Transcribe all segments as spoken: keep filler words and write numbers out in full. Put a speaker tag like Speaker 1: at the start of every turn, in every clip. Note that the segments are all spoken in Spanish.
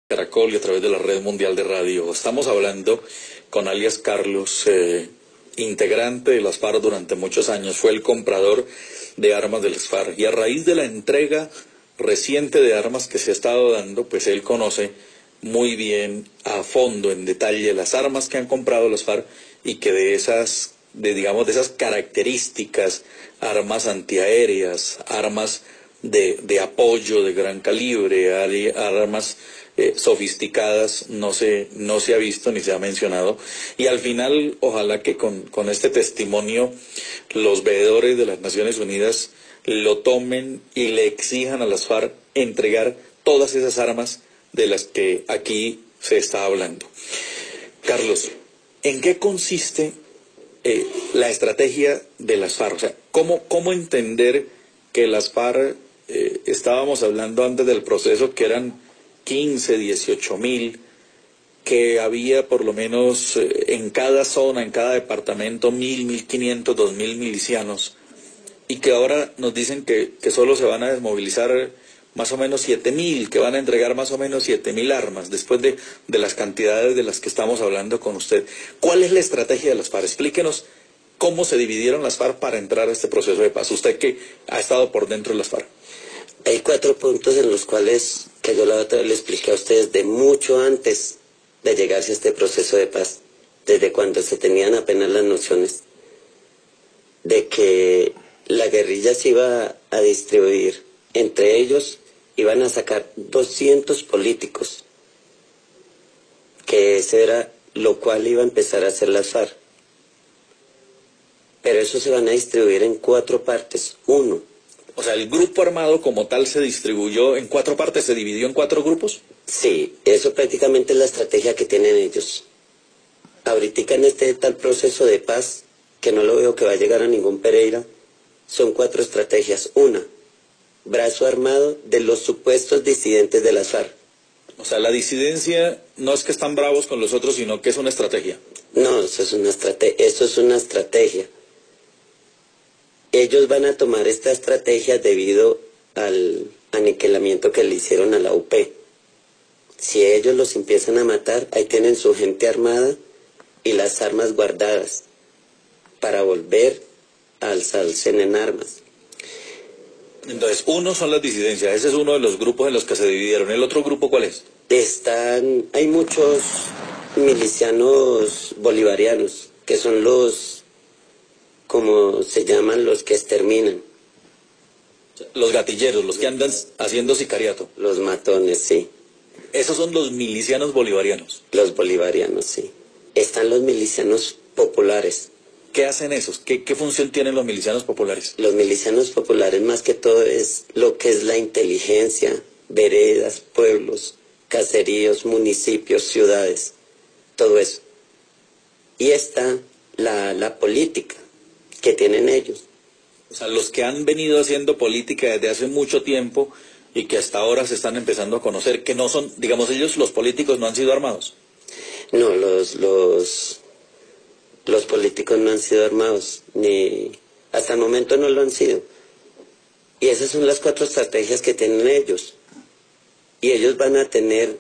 Speaker 1: Caracol y a través de la Red Mundial de Radio. Estamos hablando con alias Carlos, eh, integrante de las FARC durante muchos años, fue el comprador de armas de las FARC y a raíz de la entrega reciente de armas que se ha estado dando, pues él conoce muy bien a fondo, en detalle, las armas que han comprado las FARC y que de esas, de digamos, de esas características, armas antiaéreas, armas de, de apoyo de gran calibre, armas Eh, sofisticadas, no se, no se ha visto ni se ha mencionado, y al final ojalá que con, con este testimonio los veedores de las Naciones Unidas lo tomen y le exijan a las FARC entregar todas esas armas de las que aquí se está hablando. Carlos, ¿en qué consiste eh, la estrategia de las FARC? O sea, ¿cómo, cómo entender que las FARC, eh, estábamos hablando antes del proceso que eran quince, dieciocho mil, que había por lo menos eh, en cada zona, en cada departamento, mil, mil quinientos, dos mil milicianos, y que ahora nos dicen que, que solo se van a desmovilizar más o menos siete mil, que van a entregar más o menos siete mil armas, después de, de las cantidades de las que estamos hablando con usted? ¿Cuál es la estrategia de las FARC? Explíquenos cómo se dividieron las FARC para entrar a este proceso de paz, usted que ha estado por dentro de las FARC.
Speaker 2: Hay cuatro puntos en los cuales, que yo la otra vez le expliqué a ustedes, de mucho antes de llegarse a este proceso de paz, desde cuando se tenían apenas las nociones de que la guerrilla se iba a distribuir, entre ellos iban a sacar doscientos políticos, que ese era lo cual iba a empezar a hacer las FARC. Pero eso se van a distribuir en cuatro partes. Uno,
Speaker 1: o sea, ¿el grupo armado como tal se distribuyó en cuatro partes, se dividió en cuatro grupos?
Speaker 2: Sí, eso prácticamente es la estrategia que tienen ellos. Ahorita en este tal proceso de paz, que no lo veo que va a llegar a ningún Pereira, son cuatro estrategias. Una, brazo armado de los supuestos disidentes de las FARC.
Speaker 1: O sea, la disidencia no es que están bravos con los otros, sino que es una estrategia.
Speaker 2: No, eso es una estrate- eso es una estrategia. Ellos van a tomar esta estrategia debido al aniquilamiento que le hicieron a la U P. Si ellos los empiezan a matar, ahí tienen su gente armada y las armas guardadas para volver a alzarse en armas.
Speaker 1: Entonces, uno son las disidencias, ese es uno de los grupos en los que se dividieron. ¿El otro grupo cuál es?
Speaker 2: Están, hay muchos milicianos bolivarianos, que son los, como se llaman, los que exterminan.
Speaker 1: Los gatilleros, los que andan haciendo sicariato.
Speaker 2: Los matones, sí.
Speaker 1: Esos son los milicianos bolivarianos.
Speaker 2: Los bolivarianos, sí. Están los milicianos populares.
Speaker 1: ¿Qué hacen esos? ¿Qué, qué función tienen los milicianos populares?
Speaker 2: Los milicianos populares más que todo es lo que es la inteligencia, veredas, pueblos, caseríos, municipios, ciudades, todo eso. Y está la, la política que tienen ellos.
Speaker 1: O sea, los que han venido haciendo política desde hace mucho tiempo y que hasta ahora se están empezando a conocer, que no son, digamos, ellos, los políticos, no han sido armados.
Speaker 2: No, los, los, los políticos no han sido armados, ni hasta el momento no lo han sido. Y esas son las cuatro estrategias que tienen ellos. Y ellos van a tener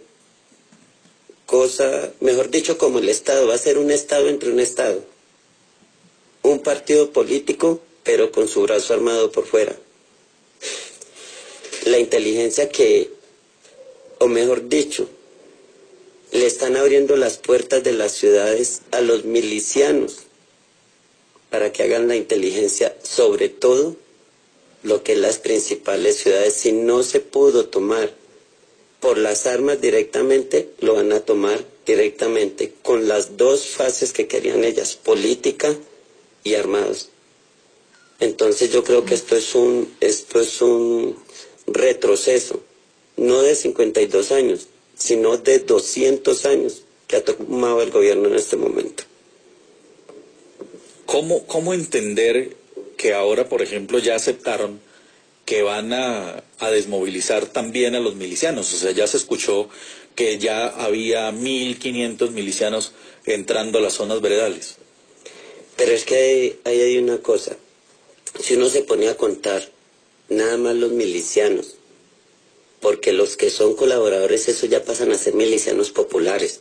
Speaker 2: cosa, mejor dicho, como el Estado, va a ser un Estado entre un Estado. Un partido político, pero con su brazo armado por fuera. La inteligencia que, o mejor dicho, le están abriendo las puertas de las ciudades a los milicianos para que hagan la inteligencia, sobre todo lo que es las principales ciudades. Si no se pudo tomar por las armas directamente, lo van a tomar directamente con las dos fases que querían ellas, política y armados. Entonces yo creo que esto es un, esto es un retroceso, no de cincuenta y dos años, sino de doscientos años que ha tomado el gobierno en este momento.
Speaker 1: ¿Cómo, cómo entender que ahora, por ejemplo, ya aceptaron que van a, a desmovilizar también a los milicianos? O sea, ya se escuchó que ya había mil quinientos milicianos entrando a las zonas veredales.
Speaker 2: Pero es que ahí, ahí hay una cosa, si uno se pone a contar nada más los milicianos, porque los que son colaboradores, eso ya pasan a ser milicianos populares.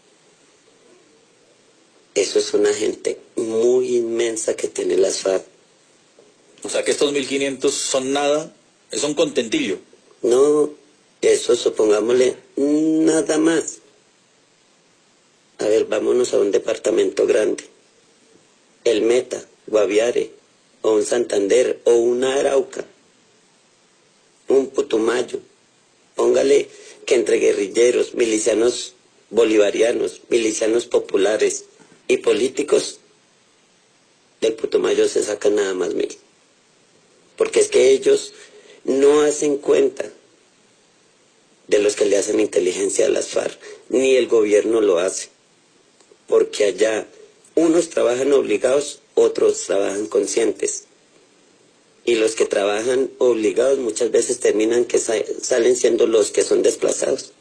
Speaker 2: Eso es una gente muy inmensa que tiene las FARC.
Speaker 1: O sea que estos mil quinientos son nada, es un contentillo.
Speaker 2: No, eso supongámosle nada más. A ver, vámonos a un departamento grande. El Meta, Guaviare, o un Santander, o una Arauca, un Putumayo. Póngale que entre guerrilleros, milicianos bolivarianos, milicianos populares y políticos, del Putumayo se sacan nada más mil. Porque es que ellos no hacen cuenta de los que le hacen inteligencia a las FARC, ni el gobierno lo hace. Porque allá unos trabajan obligados, otros trabajan conscientes. Y los que trabajan obligados muchas veces terminan que sa salen siendo los que son desplazados.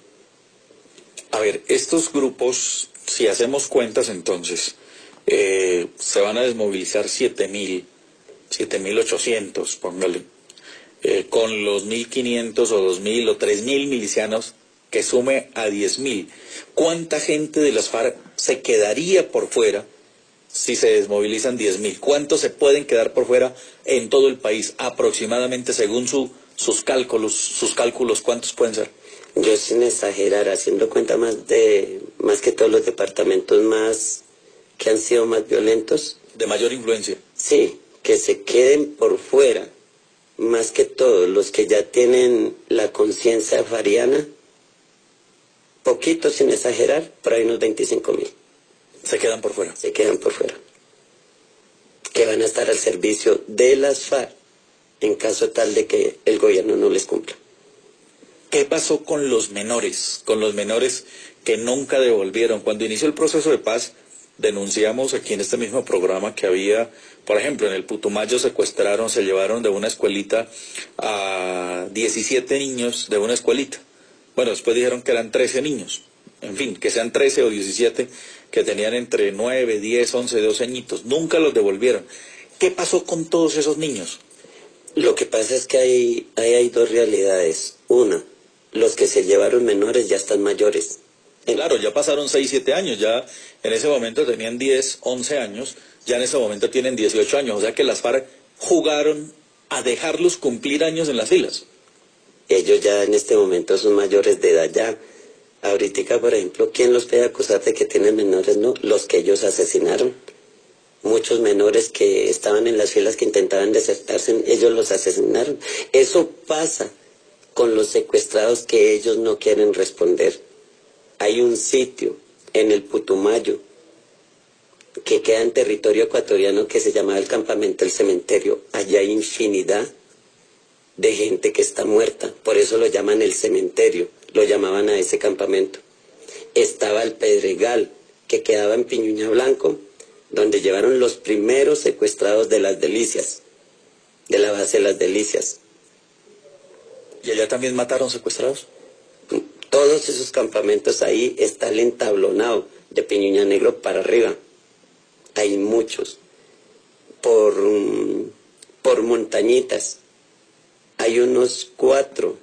Speaker 1: A ver, estos grupos, si hacemos cuentas entonces, eh, se van a desmovilizar siete mil, siete mil ochocientos, póngale, eh, con los mil quinientos o dos mil o tres mil milicianos que sume a diez mil. ¿Cuánta gente de las FARC se quedaría por fuera si se desmovilizan diez mil? ¿Cuántos se pueden quedar por fuera en todo el país? Aproximadamente, según su, sus cálculos, sus cálculos, ¿cuántos pueden ser?
Speaker 2: Yo, sin exagerar, haciendo cuenta más de más que todos los departamentos más que han sido más violentos.
Speaker 1: De mayor influencia.
Speaker 2: Sí, que se queden por fuera, más que todos los que ya tienen la conciencia fariana, poquito, sin exagerar, por ahí unos veinticinco mil.
Speaker 1: Se quedan por fuera.
Speaker 2: Se quedan por fuera. Que van a estar al servicio de las FARC en caso tal de que el gobierno no les cumpla.
Speaker 1: ¿Qué pasó con los menores? Con los menores que nunca devolvieron. Cuando inició el proceso de paz, denunciamos aquí en este mismo programa que había, por ejemplo, en el Putumayo secuestraron, se llevaron de una escuelita a diecisiete niños de una escuelita. Bueno, después dijeron que eran trece niños. En fin, que sean trece o diecisiete, que tenían entre nueve, diez, once, doce añitos. Nunca los devolvieron. ¿Qué pasó con todos esos niños?
Speaker 2: Lo que pasa es que hay, hay, hay dos realidades. Una, los que se llevaron menores ya están mayores.
Speaker 1: Claro, ya pasaron seis, siete años, ya en ese momento tenían diez, once años, ya en ese momento tienen dieciocho años, o sea que las FARC jugaron a dejarlos cumplir años en las filas.
Speaker 2: Ellos ya en este momento son mayores de edad ya. Ahorita, por ejemplo, ¿quién los puede acusar de que tienen menores? No, los que ellos asesinaron. Muchos menores que estaban en las filas que intentaban desertarse, ellos los asesinaron. Eso pasa con los secuestrados que ellos no quieren responder. Hay un sitio en el Putumayo que queda en territorio ecuatoriano que se llamaba el campamento El Cementerio. Allá hay infinidad de gente que está muerta, por eso lo llaman el cementerio, lo llamaban a ese campamento. Estaba el Pedregal, que quedaba en Piñuña Blanco, donde llevaron los primeros secuestrados de Las Delicias, de la base de Las Delicias.
Speaker 1: ¿Y allá también mataron secuestrados?
Speaker 2: Todos esos campamentos ahí está el entablonado de Piñuña Negro para arriba. Hay muchos. Por, por montañitas. Hay unos cuatro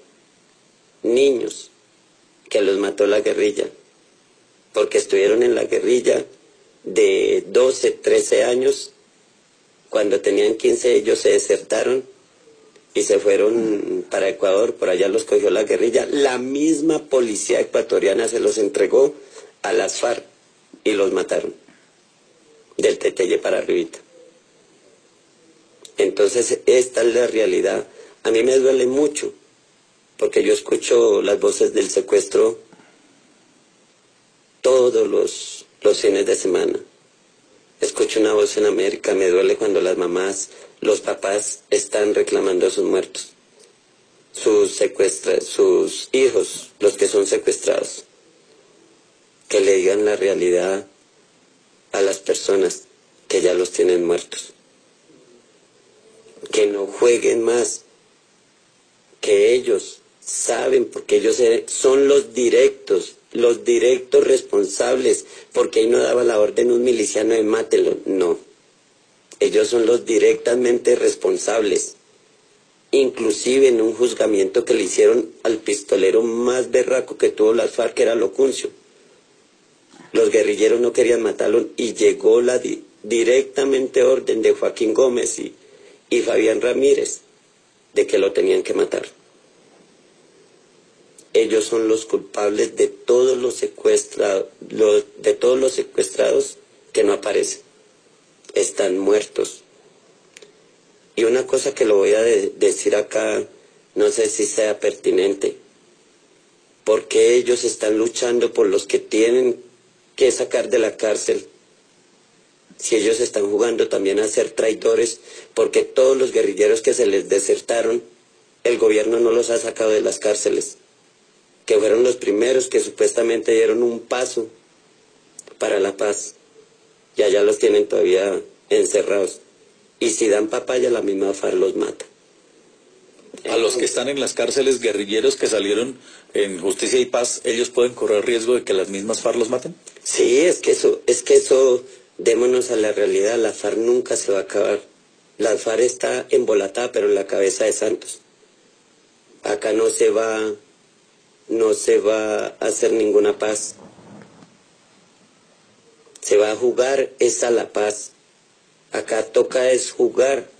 Speaker 2: niños que los mató la guerrilla. Porque estuvieron en la guerrilla de doce, trece años. Cuando tenían quince ellos se desertaron y se fueron para Ecuador, por allá los cogió la guerrilla. La misma policía ecuatoriana se los entregó a las FARC y los mataron, del Teteye para arribita. Entonces esta es la realidad. A mí me duele mucho, porque yo escucho las voces del secuestro todos los, los fines de semana. Escucho una voz en América, me duele cuando las mamás, los papás están reclamando a sus muertos, sus secuestra, sus hijos, los que son secuestrados, que le digan la realidad a las personas que ya los tienen muertos, que no jueguen más, que ellos saben, porque ellos son los directos, los directos responsables, porque ahí no daba la orden un miliciano de mátelo, no. Ellos son los directamente responsables. inclusive en un juzgamiento que le hicieron al pistolero más berraco que tuvo las FARC, que era Locuncio. Los guerrilleros no querían matarlo y llegó la di directamente orden de Joaquín Gómez y, y Fabián Ramírez de que lo tenían que matar. Ellos son los culpables de todos los secuestrados, los, de todos los secuestrados que no aparecen. Están muertos. Y una cosa que lo voy a de decir acá, no sé si sea pertinente, porque ellos están luchando por los que tienen que sacar de la cárcel, si ellos están jugando también a ser traidores, porque todos los guerrilleros que se les desertaron, el gobierno no los ha sacado de las cárceles, que fueron los primeros que supuestamente dieron un paso para la paz, y allá los tienen todavía encerrados. Y si dan papaya, la misma FARC los mata.
Speaker 1: A los que están en las cárceles, guerrilleros que salieron en Justicia y Paz, ¿ellos pueden correr riesgo de que las mismas FARC los maten?
Speaker 2: Sí, es que eso, es que eso, démonos a la realidad, la FARC nunca se va a acabar. La FARC está embolatada, pero en la cabeza de Santos. Acá no se va, no se va a hacer ninguna paz. Se va a jugar es a la paz. Acá toca es jugar,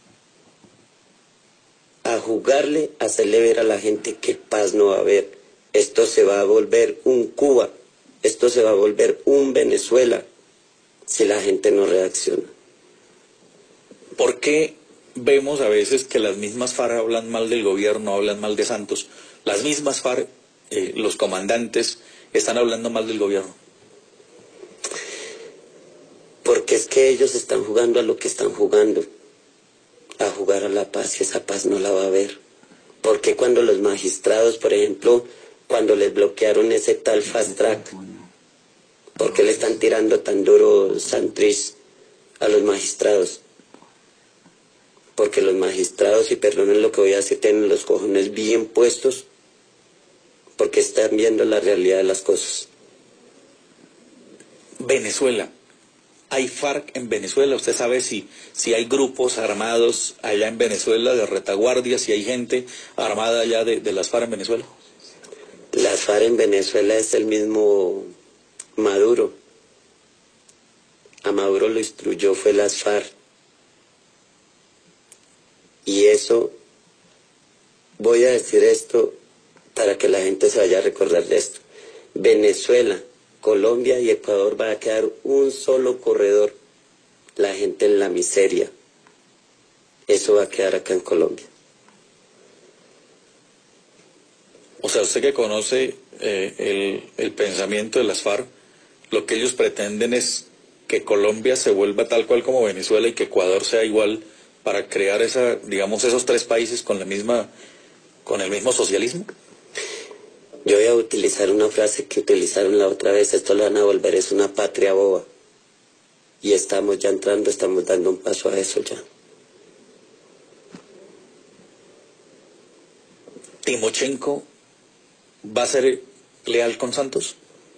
Speaker 2: a jugarle, a hacerle ver a la gente que paz no va a haber. Esto se va a volver un Cuba, esto se va a volver un Venezuela, si la gente no reacciona.
Speaker 1: ¿Por qué vemos a veces que las mismas FARC hablan mal del gobierno, hablan mal de Santos? Las mismas FARC, eh, los comandantes, están hablando mal del gobierno.
Speaker 2: Porque es que ellos están jugando a lo que están jugando, a jugar a la paz, y esa paz no la va a haber. Porque cuando los magistrados, por ejemplo, cuando les bloquearon ese tal fast track, ¿por qué le están tirando tan duro Santrich a los magistrados? Porque los magistrados, y perdonen lo que voy a decir, tienen los cojones bien puestos, porque están viendo la realidad de las cosas.
Speaker 1: Venezuela. ¿Hay FARC en Venezuela? ¿Usted sabe si, si hay grupos armados allá en Venezuela de retaguardia, si hay gente armada allá de, de las FARC en Venezuela?
Speaker 2: Las FARC en Venezuela es el mismo Maduro. A Maduro lo instruyó fue las FARC. Y eso, voy a decir esto para que la gente se vaya a recordar de esto. Venezuela, Colombia y Ecuador va a quedar un solo corredor. La gente en la miseria. Eso va a quedar acá en Colombia.
Speaker 1: O sea, usted que conoce eh, el, el pensamiento de las FARC, lo que ellos pretenden es que Colombia se vuelva tal cual como Venezuela y que Ecuador sea igual para crear esa, digamos, esos tres países con la misma, con el mismo socialismo.
Speaker 2: Yo voy a utilizar una frase que utilizaron la otra vez, esto lo van a volver, es una patria boba. Y estamos ya entrando, estamos dando un paso a eso ya.
Speaker 1: ¿Timochenko va a ser leal con Santos?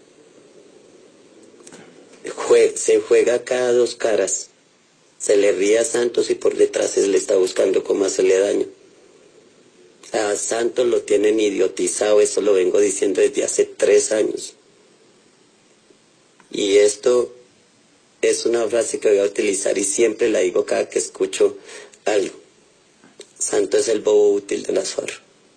Speaker 2: Jue se juega cada dos caras. Se le ríe a Santos y por detrás se le está buscando cómo hacerle daño. A Santos lo tienen idiotizado, eso lo vengo diciendo desde hace tres años. Y esto es una frase que voy a utilizar y siempre la digo cada que escucho algo. Santos es el bobo útil de las FARC.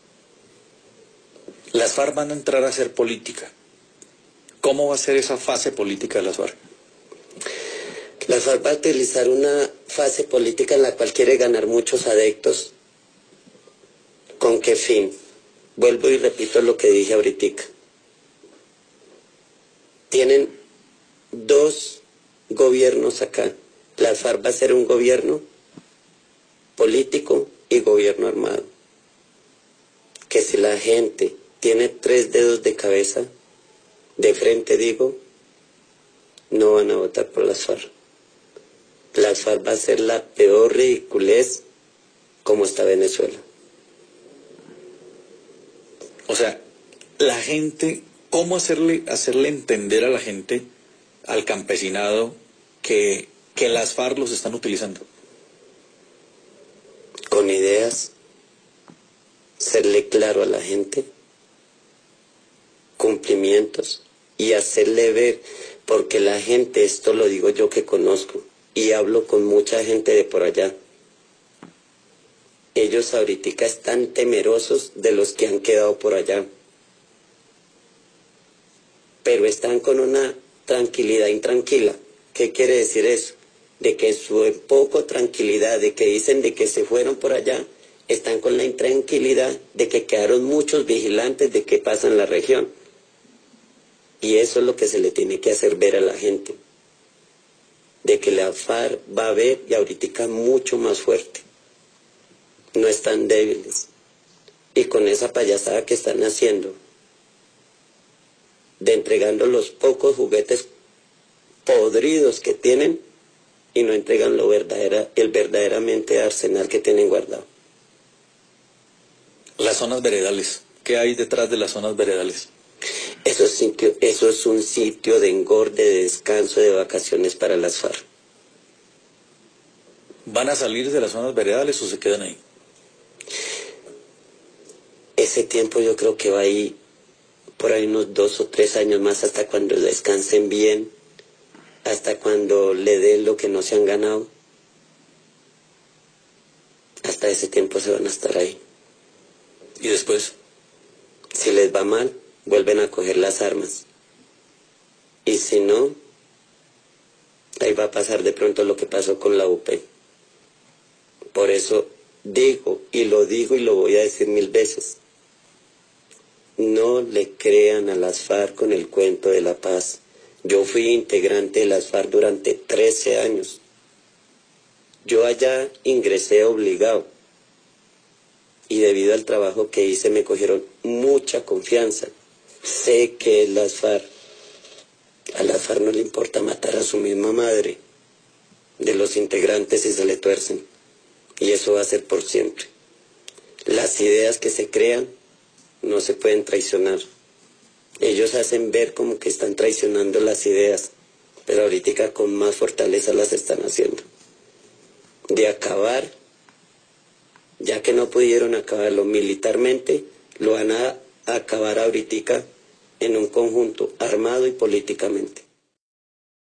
Speaker 1: Las FARC van a entrar a hacer política. ¿Cómo va a ser esa fase política de las FARC?
Speaker 2: Las FARC va a utilizar una fase política en la cual quiere ganar muchos adeptos. ¿Con qué fin? Vuelvo y repito lo que dije ahorita. Tienen dos gobiernos acá. La FARC va a ser un gobierno político y gobierno armado. Que si la gente tiene tres dedos de cabeza, de frente digo, no van a votar por las FARC. Las FARC va a ser la peor ridiculez como está Venezuela.
Speaker 1: O sea, la gente, ¿cómo hacerle, hacerle entender a la gente, al campesinado, que, que las FARC los están utilizando?
Speaker 2: Con ideas, serle claro a la gente, cumplimientos y hacerle ver, porque la gente, esto lo digo yo que conozco y hablo con mucha gente de por allá, ellos ahorita están temerosos de los que han quedado por allá, pero están con una tranquilidad intranquila. ¿Qué quiere decir eso? De que su poco tranquilidad, de que dicen de que se fueron por allá, están con la intranquilidad de que quedaron muchos vigilantes de qué pasa en la región. Y eso es lo que se le tiene que hacer ver a la gente, de que la FARC va a ver y ahorita mucho más fuerte. No están débiles. Y con esa payasada que están haciendo, de entregando los pocos juguetes podridos que tienen y no entregan lo verdadera, el verdaderamente arsenal que tienen guardado.
Speaker 1: Las zonas veredales, ¿qué hay detrás de las zonas veredales?
Speaker 2: Eso es, sitio, eso es un sitio de engorde, de descanso, de vacaciones para las FARC.
Speaker 1: ¿Van a salir de las zonas veredales o se quedan ahí?
Speaker 2: Ese tiempo yo creo que va ahí por ahí unos dos o tres años más, hasta cuando descansen bien, hasta cuando le den lo que no se han ganado. Hasta ese tiempo se van a estar ahí.
Speaker 1: ¿Y después?
Speaker 2: Si les va mal, vuelven a coger las armas. Y si no, ahí va a pasar de pronto lo que pasó con la U P. Por eso digo, y lo digo y lo voy a decir mil veces, no le crean a las FARC con el cuento de la paz. Yo fui integrante de las FARC durante trece años. Yo allá ingresé obligado. Y debido al trabajo que hice me cogieron mucha confianza. Sé que es las FARC. A las FARC no le importa matar a su misma madre, de los integrantes si se le tuercen. Y eso va a ser por siempre. Las ideas que se crean no se pueden traicionar. Ellos hacen ver como que están traicionando las ideas, pero ahorita con más fortaleza las están haciendo. De acabar, ya que no pudieron acabarlo militarmente, lo van a acabar ahorita en un conjunto armado y políticamente.